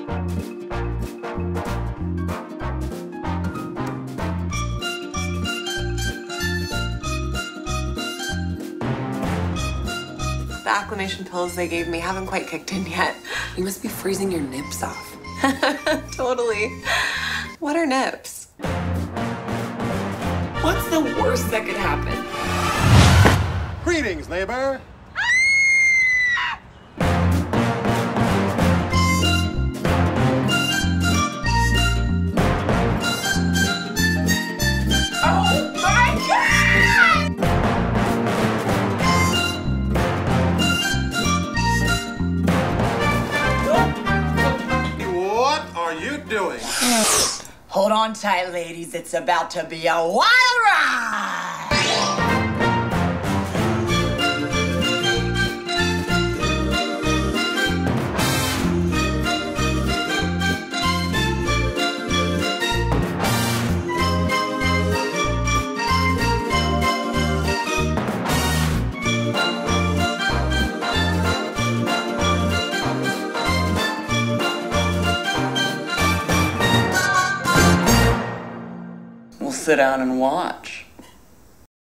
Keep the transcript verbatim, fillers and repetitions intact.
The acclimation pills they gave me haven't quite kicked in yet. You must be freezing your nips off. Totally. What are nips? What's the worst that could happen? Greetings, neighbor. Oh my God! What are you doing? Hold on tight, ladies. It's about to be a wild ride! We'll sit down and watch.